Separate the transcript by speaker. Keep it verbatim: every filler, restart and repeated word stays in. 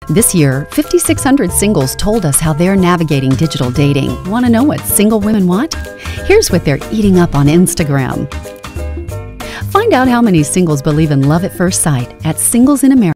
Speaker 1: This year, five thousand six hundred singles told us how they're navigating digital dating. Want to know what single women want? Here's what they're eating up on Instagram. Find out how many singles believe in love at first sight at Singles in America.